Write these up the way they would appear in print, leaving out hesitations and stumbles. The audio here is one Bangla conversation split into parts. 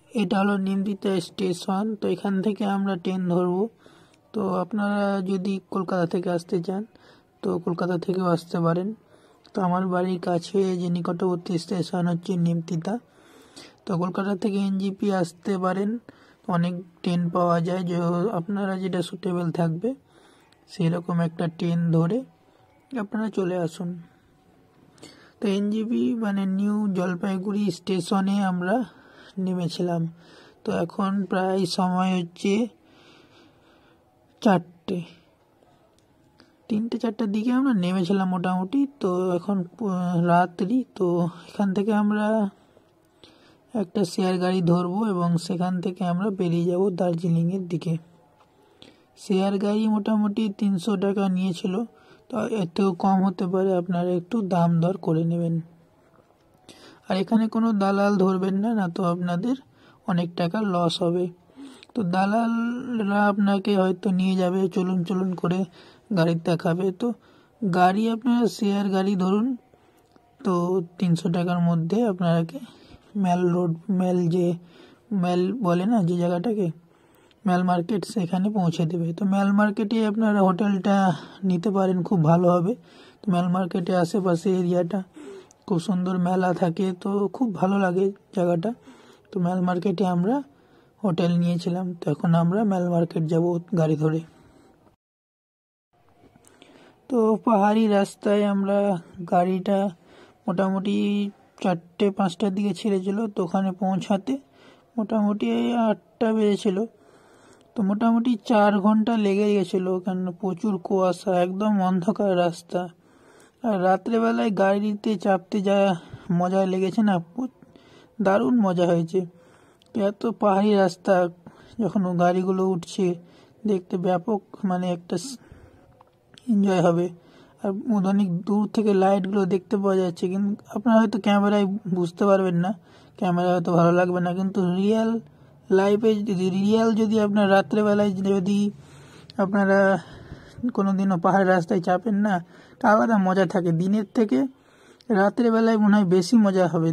এটা হলো নিমতিতা স্টেশন। তো এখান থেকে আমরা ট্রেন ধরবো। তো আপনারা যদি কলকাতা থেকে আসতে চান তো কলকাতা থেকেও আসতে পারেন। তো আমার বাড়ির কাছে যে নিকটবর্তী স্টেশন হচ্ছে নিমতিতা। তো কলকাতা থেকে এনজিপি আসতে পারেন, অনেক ট্রেন পাওয়া যায়, যে আপনারা যেটা সুটেবল থাকবে সেই রকম একটা ট্রেন ধরে আপনারা চলে আসুন। তো এনজিপি মানে নিউ জলপাইগুড়ি স্টেশনে আমরা নেমেছিলাম। তো এখন প্রায় সময় হচ্ছে 3-4টার দিকে আমরা নেমেছিলাম মোটামুটি। তো এখন রাত্রি। তো এখান থেকে আমরা একটা শেয়ার গাড়ি ধরবো এবং সেখান থেকে আমরা বেরিয়ে যাব দার্জিলিংয়ের দিকে। শেয়ার গাড়ি মোটামুটি 300 টাকা নিয়েছিল। তো এতেও কম হতে পারে, আপনারা একটু দাম দর করে নেবেন। আর এখানে কোনো দালাল ধরবেন না, না তো আপনাদের অনেক টাকা লস হবে। তো দালালরা আপনাকে হয়তো নিয়ে যাবে চলুন চলুন করে, গাড়ি দেখাবে। তো গাড়ি আপনারা শেয়ার গাড়ি ধরুন। তো 300 টাকার মধ্যে আপনাকে মেল বলে না যে জায়গাটাকে, মেল মার্কেট, সেখানে পৌঁছে দেবে। তো মেল মার্কেটে আপনারা হোটেলটা নিতে পারেন, খুব ভালো হবে। তো মেল মার্কেটে আশেপাশে এরিয়াটা খুব সুন্দর, মেলা থাকে, তো খুব ভালো লাগে জায়গাটা। তো মেল মার্কেটে আমরা হোটেল নিয়েছিলাম। তো এখন আমরা মেল মার্কেট যাব গাড়ি ধরে। তো পাহাড়ি রাস্তায় আমরা গাড়িটা মোটামুটি 4-5টার দিকে ছেড়েছিল। তো ওখানে পৌঁছাতে মোটামুটি 8টা বেজেছিল। তো মোটামুটি 4 ঘন্টা লেগে গেছিলো, কারণ প্রচুর কুয়াশা, একদম অন্ধকার রাস্তা। আর রাত্রেবেলায় গাড়িতে চাপতে যা মজা লেগেছে না, দারুণ মজা হয়েছে। এত পাহাড়ি রাস্তা, যখন গাড়িগুলো উঠছে দেখতে ব্যাপক, মানে একটা এনজয় হবে। আর অনেক দূর থেকে লাইটগুলো দেখতে পাওয়া যাচ্ছে, কিন্তু আপনারা হয়তো ক্যামেরায় বুঝতে পারবেন না, ক্যামেরা হয়তো ভালো লাগবে না, কিন্তু লাইফে যদি আপনার রাত্রেবেলায় যদি আপনারা কোনোদিনও পাহাড়ের রাস্তায় চাপেন না, তা আলাদা মজা থাকে। দিনের থেকে রাত্রেবেলায় মনে হয় বেশি মজা হবে।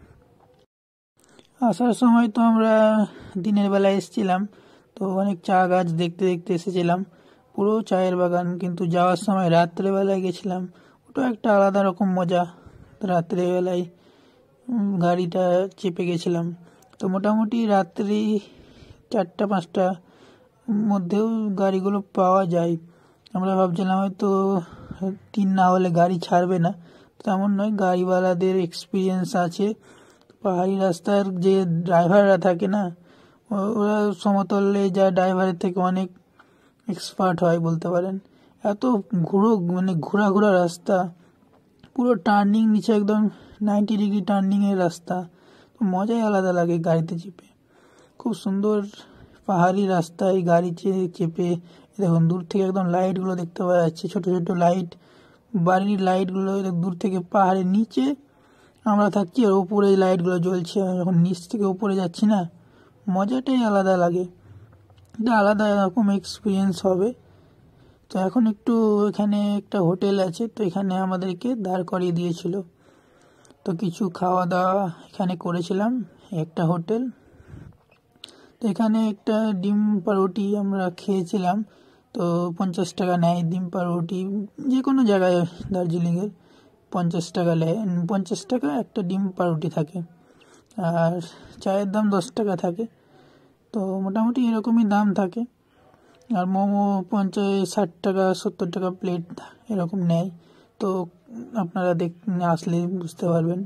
আসার সময় তো আমরা দিনের বেলায় এসেছিলাম, তো অনেক চা গাছ দেখতে দেখতে এসেছিলাম, পুরো চায়ের বাগান। কিন্তু যাওয়ার সময় রাত্রেবেলায় গেছিলাম, ওটা একটা আলাদা রকম মজা। রাত্রেবেলায় গাড়িটা চেপে গেছিলাম। তো মোটামুটি রাত্রি 4টা-5টা মধ্যেও গাড়িগুলো পাওয়া যায়। আমরা ভাবছিলাম হয়তো 3 না হলে গাড়ি ছাড়বে না, তেমন নয়, গাড়িওয়ালাদের এক্সপিরিয়েন্স আছে। পাহাড়ি রাস্তার যে ড্রাইভাররা থাকে না, ওরা সমতলে যা ড্রাইভারের থেকে অনেক এক্সপার্ট হয় বলতে পারেন। এত ঘোরা রাস্তা, পুরো টার্নিং নিচে, একদম 90 ডিগ্রি টার্নিংয়ের রাস্তা। মজাই আলাদা লাগে গাড়িতে চেপে, খুব সুন্দর পাহাড়ি রাস্তায় গাড়ি চেপে। দেখুন দূর থেকে একদম লাইটগুলো দেখতে পাওয়া যাচ্ছে, ছোট ছোট লাইট, বাড়ির লাইটগুলো দূর থেকে। পাহাড়ের নিচে আমরা থাকছি আর উপরে এই লাইটগুলো জ্বলছে, যখন নিচ থেকে উপরে যাচ্ছি না, মজাটাই আলাদা লাগে, এটা আলাদা রকম এক্সপিরিয়েন্স হবে। তো এখন একটু এখানে একটা হোটেল আছে, তো এখানে আমাদেরকে দাঁড় করিয়ে দিয়েছিল। তো কিছু খাওয়া দাওয়া এখানে করেছিলাম, একটা হোটেল। তো এখানে একটা ডিম পাউরুটি আমরা খেয়েছিলাম। তো 50 টাকা নেয় ডিম পাউরুটি, যে কোনো জায়গায় দার্জিলিংয়ের 50 টাকা নেয়। 50 টাকা একটা ডিম পাউরুটি থাকে, আর চায়ের দাম 10 টাকা থাকে। তো মোটামুটি এরকমই দাম থাকে। আর মোমো 50-60 টাকা 70 টাকা প্লেট এরকম নেয়। তো আপনারা আসলে বুঝতে পারবেন।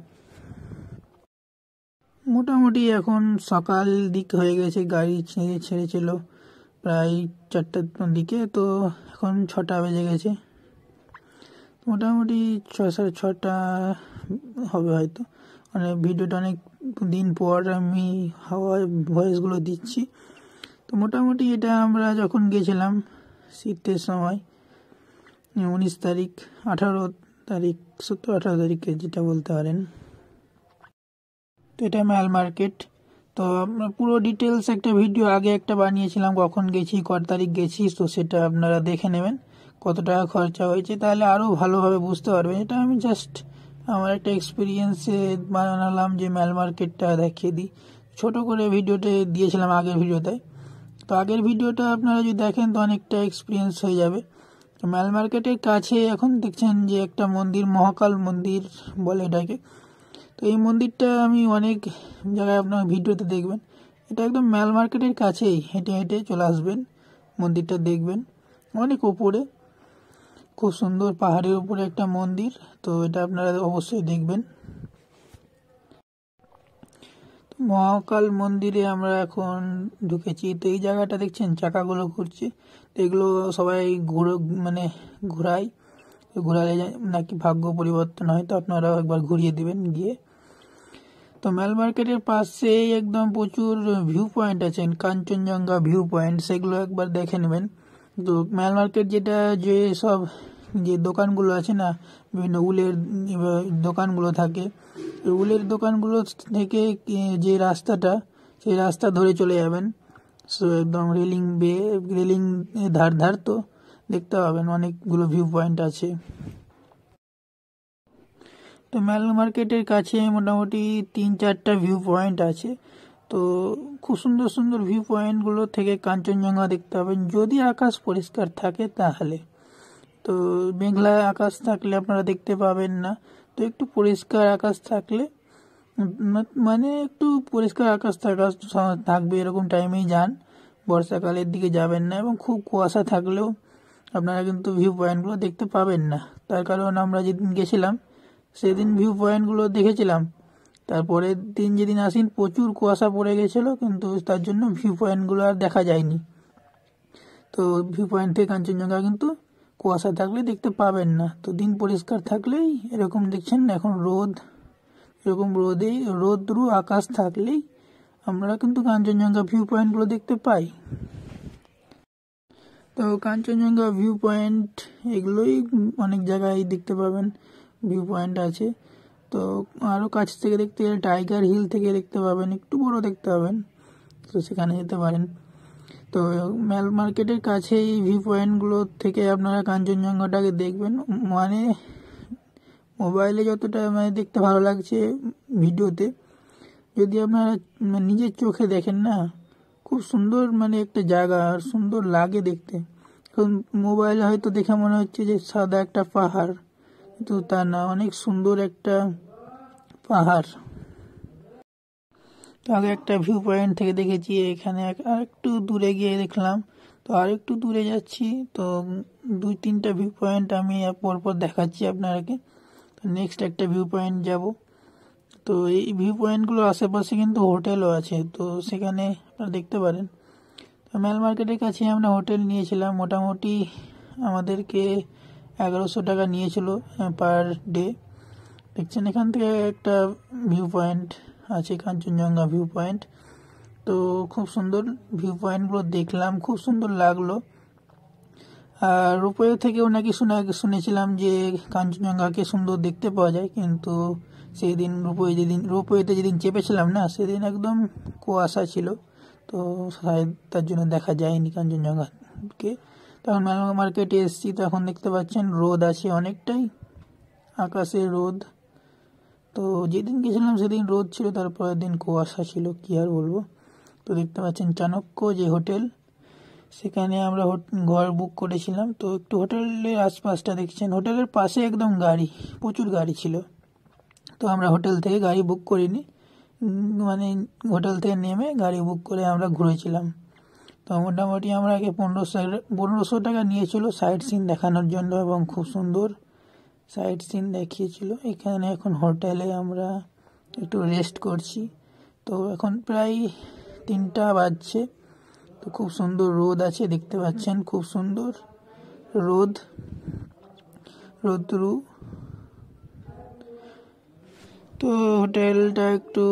মোটামুটি এখন সকাল দিক হয়ে গেছে, গাড়ি ছেড়েছিল প্রায় 4টার দিকে, তো এখন 6টা বেজে গেছে। মোটামুটি 6-6:30 হবে হয়তো। মানে ভিডিওটা অনেক দিন পর আমি ভয়েসগুলো দিচ্ছি। তো মোটামুটি এটা আমরা যখন গেছিলাম শীতের সময়, 19 তারিখ, 18 তারিখ, 17-18 তারিখে যেটা বলতে পারেন। তো এটা মেল মার্কেট। তো আমরা পুরো ডিটেলস একটা ভিডিও আগে একটা বানিয়েছিলাম, কখন গেছি, কত তারিখ গেছি, তো সেটা আপনারা দেখে নেবেন কত টাকা খরচা হয়েছে, তাহলে আরও ভালোভাবে বুঝতে পারবেন। এটা আমি জাস্ট আমার একটা এক্সপিরিয়েন্সে বানালাম যে মেল মার্কেটটা দেখিয়ে দিই। ছোট করে ভিডিওতে দিয়েছিলাম আগের ভিডিওতে। তো আগের ভিডিওটা আপনারা যদি দেখেন তো অনেকটা এক্সপিরিয়েন্স হয়ে যাবে। তো মাল মার্কেটের কাছে এখন দেখছেন যে একটা মন্দির, মহাকাল মন্দির বলে এটাকে। তো এই মন্দিরটা আমি অনেক জায়গায় আপনার ভিডিওতে দেখবেন। এটা একদম মাল মার্কেটের কাছেই, হেঁটে হেঁটে চলে আসবেন, মন্দিরটা দেখবেন অনেক উপরে, খুব সুন্দর পাহাড়ের উপরে একটা মন্দির। তো এটা আপনারা অবশ্যই দেখবেন। মহাকাল মন্দিরে আমরা এখন ঢুকেছি। তো এই জায়গাটা দেখছেন চাকাগুলো ঘুরছে, তো এগুলো সবাই ঘোরায়, ঘোরালে নাকি ভাগ্য পরিবর্তন হয়। তো আপনারাও একবার ঘুরিয়ে দিবেন গিয়ে। তো মাল মার্কেটের পাশেই একদম প্রচুর ভিউ পয়েন্ট আছে, কাঞ্চনজঙ্ঘা ভিউ পয়েন্ট, সেগুলো একবার দেখে নেবেন। তো মাল মার্কেট যেটা যে সব যে দোকানগুলো আছে না, বিভিন্ন উলের দোকানগুলো থাকে, উলের দোকানগুলো থেকে যে রাস্তাটা, সেই রাস্তা ধরে চলে যাবেন। সো একদম রেলিং ধার ধার, তো দেখতে পাবেন অনেকগুলো ভিউ পয়েন্ট আছে। তো মাল মার্কেটের কাছে মোটামুটি 3-4টা ভিউ পয়েন্ট আছে। তো খুব সুন্দর সুন্দর ভিউ পয়েন্টগুলো থেকে কাঞ্চনজঙ্ঘা দেখতে পাবেন, যদি আকাশ পরিষ্কার থাকে তাহলে। তো মেঘলা আকাশ থাকলে আপনারা দেখতে পাবেন না। তো একটু পরিষ্কার আকাশ থাকলে, মানে একটু পরিষ্কার আকাশ থাকবে এরকম টাইমেই যান, বর্ষাকালের দিকে যাবেন না। এবং খুব কুয়াশা থাকলেও আপনারা কিন্তু ভিউ পয়েন্টগুলো দেখতে পাবেন না। তার কারণ আমরা যেদিন গেছিলাম সেদিন ভিউ পয়েন্টগুলো দেখেছিলাম, তারপরের দিন যেদিন আসেন প্রচুর কুয়াশা পড়ে গেছিলো, কিন্তু তার জন্য ভিউ পয়েন্টগুলো আর দেখা যায়নি। তো ভিউ পয়েন্ট থেকে কাঞ্চনজঙ্ঘা কিন্তু কুয়াশা থাকলে দেখতে পাবেন না। তো দিন পরিষ্কার থাকলেই এরকম দেখছেন, এখন এরকম রোদ্রু আকাশ থাকলেই আমরা কিন্তু কাঞ্চনজঙ্ঘা ভিউ পয়েন্টগুলো দেখতে পাই। তো কাঞ্চনজঙ্ঘা ভিউ পয়েন্ট এগুলোই অনেক জায়গায় দেখতে পাবেন, ভিউ পয়েন্ট আছে। তো আরও কাছ থেকে দেখতে গেলে টাইগার হিল থেকে দেখতে পাবেন, একটু বড় দেখতে পাবেন, তো সেখানে যেতে পারেন। তো মাল মার্কেটের কাছেই ভিউ পয়েন্টগুলো থেকে আপনারা কাঞ্চনজঙ্ঘাটাকে দেখবেন। মানে মোবাইলে যতটা দেখতে ভালো লাগছে ভিডিওতে, যদি আপনারা নিজের চোখে দেখেন না, খুব সুন্দর একটা জায়গা, আর সুন্দর লাগে দেখতে। কারণ মোবাইলে হয়তো দেখে মনে হচ্ছে যে সাদা একটা পাহাড়, কিন্তু তা না, অনেক সুন্দর একটা পাহাড়। তো আগে একটা ভিউ পয়েন্ট থেকে দেখেছি, এখানে আর একটু দূরে গিয়ে দেখলাম। তো আর একটু দূরে যাচ্ছি, তো 2-3টা ভিউ পয়েন্ট আমি পরপর দেখাচ্ছি আপনাকে। তো নেক্সট একটা ভিউ পয়েন্ট যাব। তো এই ভিউ পয়েন্টগুলোর আশেপাশে কিন্তু হোটেলও আছে, তো সেখানে আপনারা দেখতে পারেন। তো মাল মার্কেটের কাছে আমরা হোটেল নিয়েছিলাম, মোটামুটি আমাদেরকে 1100 টাকা নিয়েছিল পার ডে। দেখছেন এখান থেকে একটা ভিউ পয়েন্ট আছে, কাঞ্চনজঙ্ঘা ভিউ পয়েন্ট। তো খুব সুন্দর ভিউ পয়েন্টগুলো দেখলাম, খুব সুন্দর লাগলো। আর রোপওয়ে থেকেও নাকি শুনেছিলাম যে কাঞ্চনজঙ্ঘাকে সুন্দর দেখতে পাওয়া যায়, কিন্তু সেই দিন রোপওয়েতে যেদিন চেপেছিলাম না, সেদিন একদম কুয়াশা ছিল, তো তার জন্য দেখা যায়নি কাঞ্চনজঙ্ঘাকে। তখন মার্কেটে এসেছি, তো এখন দেখতে পাচ্ছেন রোদ আছে অনেকটাই, আকাশে রোদ। তো যেদিন গেছিলাম সেদিন রোদ ছিল, তারপরের দিন কুয়াশা ছিল, কি আর বলবো। তো দেখতে পাচ্ছেন চাণক্য যে হোটেল, সেখানে আমরা ঘর বুক করেছিলাম। তো একটু হোটেলের আশপাশটা দেখছেন, হোটেলের পাশে একদম প্রচুর গাড়ি ছিল। তো আমরা হোটেল থেকে গাড়ি বুক করিনি, হোটেল থেকে নেমে গাড়ি বুক করে আমরা ঘুরেছিলাম। তো মোটামুটি আমাকে 1500 টাকা নিয়েছিল সাইট সিন দেখানোর জন্য, এবং খুব সুন্দর সাইট সিন দেখিয়েছিল। এখানে এখন হোটেলে আমরা একটু রেস্ট করছি। তো এখন প্রায় 3টা বাজছে। তো খুব সুন্দর রোদ আছে, দেখতে পাচ্ছেন খুব সুন্দর রোদ্রু। তো হোটেলটা একটু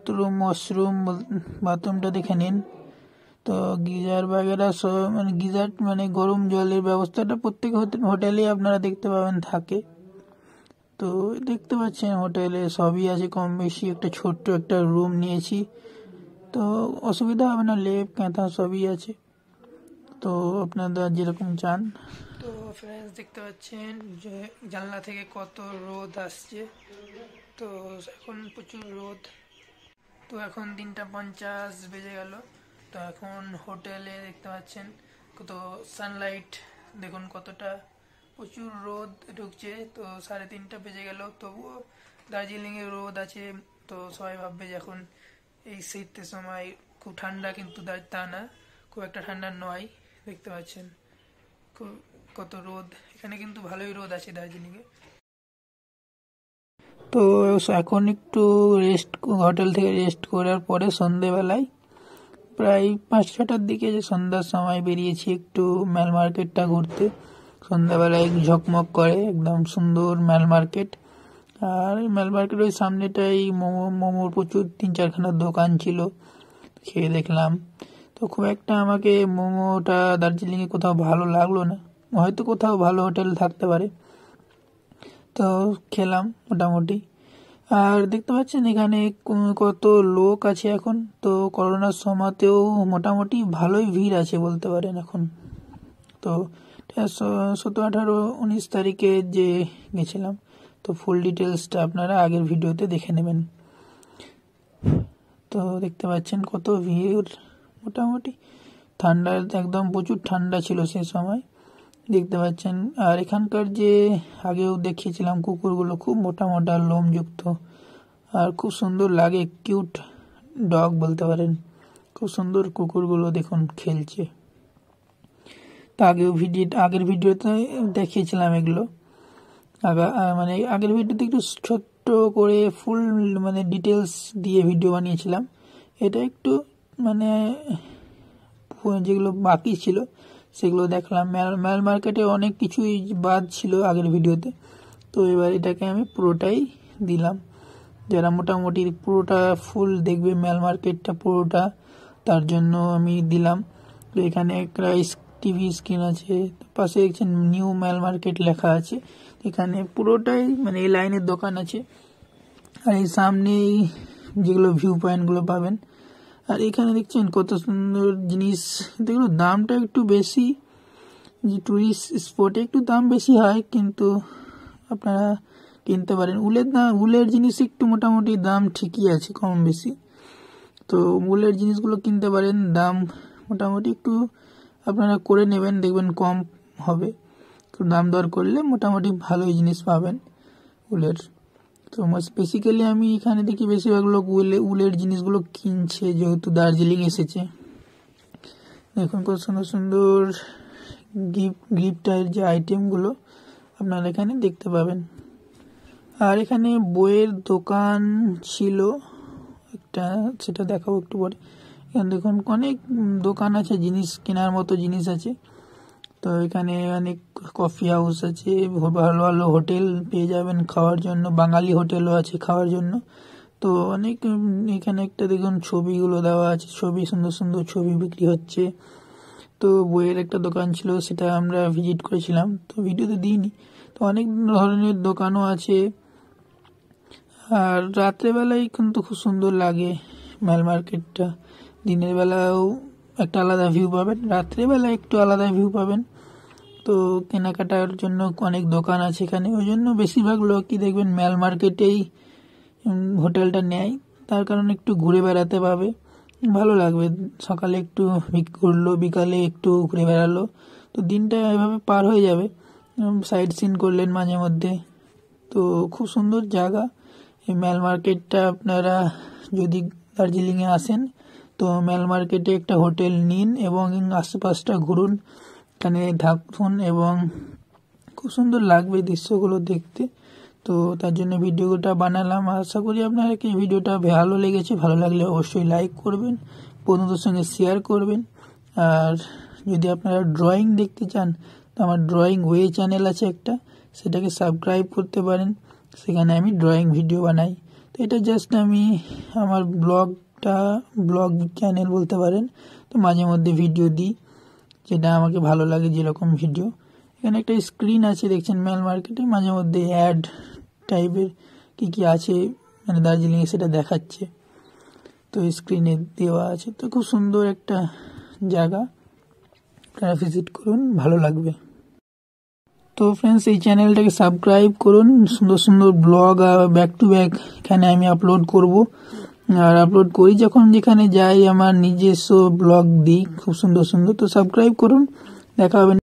বাথরুমটা দেখে নিন। তো গিজার বাগেরা সব গিজার গরম জলের ব্যবস্থাটা প্রত্যেক হোটেলে আপনারা দেখতে পাবেন থাকে। তো দেখতে পাচ্ছেন হোটেলে সবই আছে কম বেশি। একটা ছোট্ট একটা রুম নিয়েছি, তো অসুবিধা হবে না, লেপ কাঁথা সবই আছে, তো আপনারা যেরকম চান। তো ফ্রেন্ডস দেখতে পাচ্ছেন যে জানলা থেকে কত রোদ আসছে। তো এখন প্রচুর রোদ। তো এখন 3:50 বেজে গেল। তো এখন হোটেলে দেখতে পাচ্ছেন কত সানলাইট, দেখুন কতটা প্রচুর রোদ ঢুকছে। তো 3:30 বেজে গেল, তবুও দার্জিলিংয়ে রোদ আছে। তো সবাই ভাববে যে এখন এই শীতের সময় খুব ঠান্ডা, কিন্তু তা না, খুব একটা ঠান্ডা নয়। দেখতে পাচ্ছেন কত রোদ, এখানে কিন্তু ভালোই রোদ আছে দার্জিলিংয়ে। তো এখন একটু রেস্ট, হোটেল থেকে রেস্ট করার পরে সন্ধেবেলায় প্রায় 5-6টার দিকে, যে সন্ধ্যার সময় বেরিয়েছি একটু মেল মার্কেটটা ঘুরতে। সন্ধ্যাবেলায় ঝকমক করে, একদম সুন্দর মেল মার্কেট। আর মেল মার্কেট ওই সামনেটাই মোমোর প্রচুর 3-4খানা দোকান ছিল, খেয়ে দেখলাম। তো খুব একটা আমাকে মোমোটা দার্জিলিংয়ে কোথাও ভালো লাগলো না, হয়তো কোথাও ভালো হোটেল থাকতে পারে। তো খেলাম মোটামুটি। আর দেখতে পাচ্ছেন এখানে কত লোক আছে এখন। তো করোনার সময়তেও মোটামুটি ভালোই ভিড় আছে বলতে পারেন এখন। তো 17, 18, 19 তারিখে যে গেছিলাম, তো ফুল ডিটেলসটা আপনারা আগের ভিডিওতে দেখে নেবেন। তো দেখতে পাচ্ছেন কত ভিড়, মোটামুটি ঠান্ডা, একদম প্রচুর ঠান্ডা ছিল সেই সময়, দেখতে পাচ্ছেন। আর এখানকার যে আগেও দেখিয়েছিলাম কুকুরগুলো খুব মোটা মোটা লোমযুক্ত, আর খুব সুন্দর লাগে, কিউট ডগ বলতে পারেন। খুব সুন্দর কুকুরগুলো দেখুন খেলছে। তো আগের ভিডিওতে দেখিয়েছিলাম এগুলো। মানে আগের ভিডিওতে একটু ছোট্ট করে ফুল মানে ডিটেলস দিয়ে ভিডিও বানিয়েছিলাম। এটা একটু মানে যেগুলো বাকি ছিল সেগুলো দেখলাম। মেল মার্কেটে অনেক কিছুই বাদ ছিল আগের ভিডিওতে, তো এবার এটাকে আমি পুরোটাই দিলাম। যারা মোটামুটি পুরোটা ফুল দেখবে মেল মার্কেটটা পুরোটা, তার জন্য আমি দিলাম। তো এখানে একটা টিভি স্ক্রিন আছে, পাশে দেখছেন নিউ মেল মার্কেট লেখা আছে। এখানে পুরোটাই মানে এই লাইনের দোকান আছে, আর এই সামনেই যেগুলো ভিউ পয়েন্টগুলো পাবেন। আর এখানে দেখছেন কত সুন্দর জিনিস, দেখুন দামটা একটু বেশি, যে টুরিস্ট স্পটে একটু দাম বেশি হয়, কিন্তু আপনারা কিনতে পারেন। উলের জিনিস একটু মোটামুটি দাম ঠিকই আছে, কম বেশি। তো উলের জিনিসগুলো কিনতে পারেন, দাম মোটামুটি একটু আপনারা করে নেবেন, দেখবেন কম হবে। তো দাম দর করলে মোটামুটি ভালোই জিনিস পাবেন উলের। তো বেসিক্যালি আমি এখানে দেখি বেশিরভাগ লোক উলের জিনিসগুলো কিনছে, যেহেতু দার্জিলিং এসেছে। দেখুন কত সুন্দর সুন্দর গিফটের যে আইটেমগুলো আপনারা এখানে দেখতে পাবেন। আর এখানে বইয়ের দোকান ছিল একটা, সেটা দেখাবো একটু পরে। এখানে দেখুন অনেক দোকান আছে, জিনিস কেনার মতো জিনিস আছে। তো এখানে অনেক কফি হাউস আছে, ভালো ভালো হোটেল পেয়ে যাবেন খাওয়ার জন্য, বাঙালি হোটেলও আছে খাওয়ার জন্য। তো অনেক এখানে একটা দেখুন ছবিগুলো দেওয়া আছে, ছবি, সুন্দর সুন্দর ছবি বিক্রি হচ্ছে। তো বইয়ের একটা দোকান ছিল, সেটা আমরা ভিজিট করেছিলাম, তো ভিডিওতে দিইনি। তো অনেক ধরনের দোকানও আছে। আর রাত্রেবেলায় কিন্তু খুব সুন্দর লাগে মেল মার্কেটটা। দিনের বেলাও একটা আলাদা ভিউ পাবেন, রাত্রেবেলায় একটু আলাদা ভিউ পাবেন। তো কেনাকাটার জন্য অনেক দোকান আছে এখানে, ওই জন্য বেশিরভাগ লোকই দেখবেন মেল মার্কেটেই হোটেলটা নেয়, তার কারণ একটু ঘুরে বেড়াতে পাবে, ভালো লাগবে। সকালে একটু ঘুরলো, বিকালে একটু ঘুরে বেড়ালো, তো দিনটা এভাবে পার হয়ে যাবে। সাইড সিন করলেন মাঝে মধ্যে। তো খুব সুন্দর জায়গা এই মেল মার্কেটটা। আপনারা যদি দার্জিলিংয়ে আসেন তো মেল মার্কেটে একটা হোটেল নিন এবং আশেপাশটা ঘুরুন, এখানে থাকুন, এবং খুব সুন্দর লাগবে দৃশ্যগুলো দেখতে। তো তার জন্য ভিডিওটা বানালাম। আশা করি আপনাদেরকে এই ভিডিওটা ভালো লেগেছে। ভালো লাগলে অবশ্যই লাইক করবেন, বন্ধুদের সঙ্গে শেয়ার করবেন। আর যদি আপনারা ড্রয়িং দেখতে চান তো আমার ড্রয়িং ওয়ে চ্যানেল আছে একটা, সেটাকে সাবস্ক্রাইব করতে পারেন। সেখানে আমি ড্রয়িং ভিডিও বানাই। তো এটা জাস্ট আমি আমার ব্লগ চ্যানেল বলতে পারেন। তো মাঝে মধ্যে ভিডিও দিই, যেটা আমাকে ভালো লাগে, যেরকম ভিডিও। এখানে একটা স্ক্রিন আছে দেখছেন মেল মার্কেটে, মাঝে মধ্যে অ্যাড টাইপের কি আছে মানে দার্জিলিংয়ে সেটা দেখাচ্ছে, তো স্ক্রিনে দেওয়া আছে। তো খুব সুন্দর একটা জায়গা, আপনারা ভিজিট করুন, ভালো লাগবে। তো ফ্রেন্ডস, এই চ্যানেলটাকে সাবস্ক্রাইব করুন, সুন্দর সুন্দর ব্লগ ব্যাক টু ব্যাক এখানে আমি আপলোড করব। আর আপলোড করি যখন, যেখানে যাই আমার নিজস্ব ব্লগ দিই খুব সুন্দর সুন্দর। তো সাবস্ক্রাইব করুন, দেখা হবে।